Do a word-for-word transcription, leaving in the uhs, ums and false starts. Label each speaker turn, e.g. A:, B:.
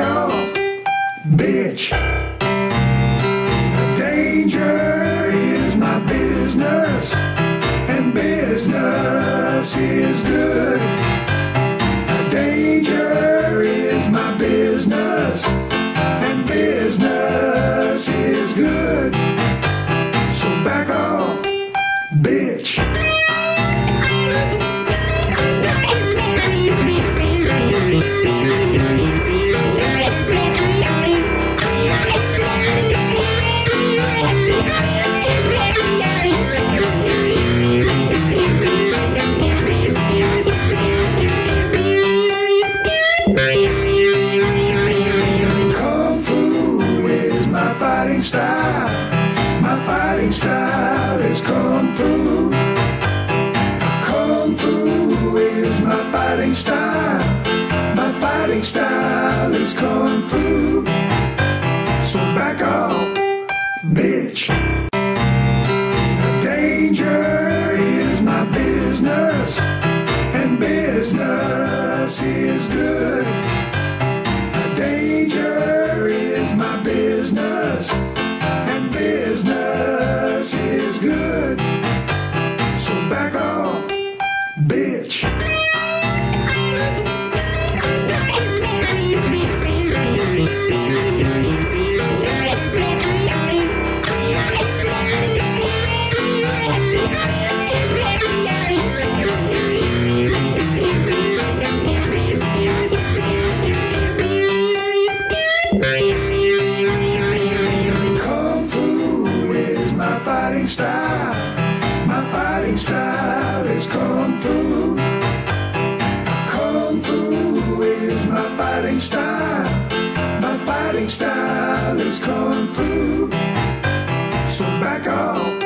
A: off, bitch. Danger is my business, and business is good. Danger is my business, and business is good. So back off, bitch. Kung Fu is my fighting style. My fighting style is Kung Fu. Kung Fu is my fighting style. My fighting style is Kung Fu. So back off, bitch. Danger is my business, and business is good. Danger is my business, and business is good. So back off, bitch. Kung Fu is my fighting style. My fighting style is Kung Fu. Kung Fu is my fighting style. My fighting style is Kung Fu. So back off,